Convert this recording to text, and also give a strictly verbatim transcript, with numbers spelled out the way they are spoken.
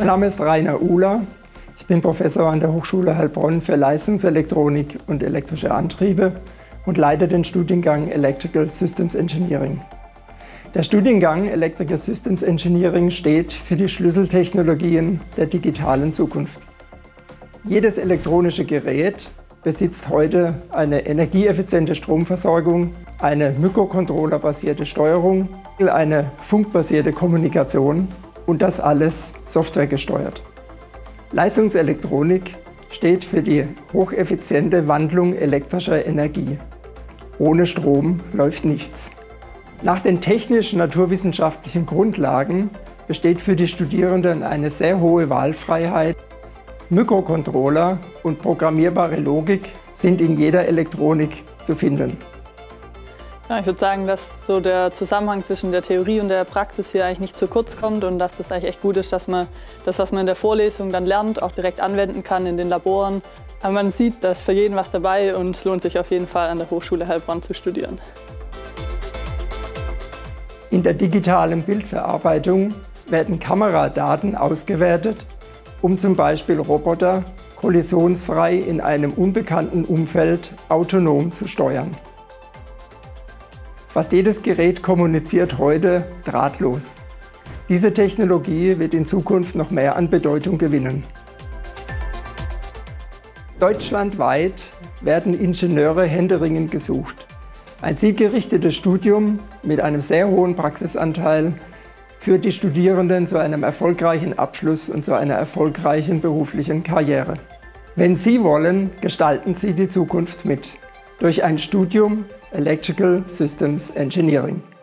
Name ist Rainer Uhler. Ich bin Professor an der Hochschule Heilbronn für Leistungselektronik und elektrische Antriebe und leite den Studiengang Electrical Systems Engineering. Der Studiengang Electrical Systems Engineering steht für die Schlüsseltechnologien der digitalen Zukunft. Jedes elektronische Gerät besitzt heute eine energieeffiziente Stromversorgung, eine Mikrocontroller-basierte Steuerung, eine funkbasierte Kommunikation und das alles softwaregesteuert. Leistungselektronik steht für die hocheffiziente Wandlung elektrischer Energie. Ohne Strom läuft nichts. Nach den technisch-naturwissenschaftlichen Grundlagen besteht für die Studierenden eine sehr hohe Wahlfreiheit. Mikrocontroller und programmierbare Logik sind in jeder Elektronik zu finden. Ja, ich würde sagen, dass so der Zusammenhang zwischen der Theorie und der Praxis hier eigentlich nicht zu kurz kommt und dass das eigentlich echt gut ist, dass man das, was man in der Vorlesung dann lernt, auch direkt anwenden kann in den Laboren. Aber man sieht, da ist für jeden was dabei und es lohnt sich auf jeden Fall an der Hochschule Heilbronn zu studieren. In der digitalen Bildverarbeitung werden Kameradaten ausgewertet, um zum Beispiel Roboter kollisionsfrei in einem unbekannten Umfeld autonom zu steuern. Fast jedes Gerät kommuniziert heute drahtlos. Diese Technologie wird in Zukunft noch mehr an Bedeutung gewinnen. Deutschlandweit werden Ingenieure händeringend gesucht. Ein zielgerichtetes Studium mit einem sehr hohen Praxisanteil führt die Studierenden zu einem erfolgreichen Abschluss und zu einer erfolgreichen beruflichen Karriere. Wenn Sie wollen, gestalten Sie die Zukunft mit. Durch ein Studium Electrical Systems Engineering.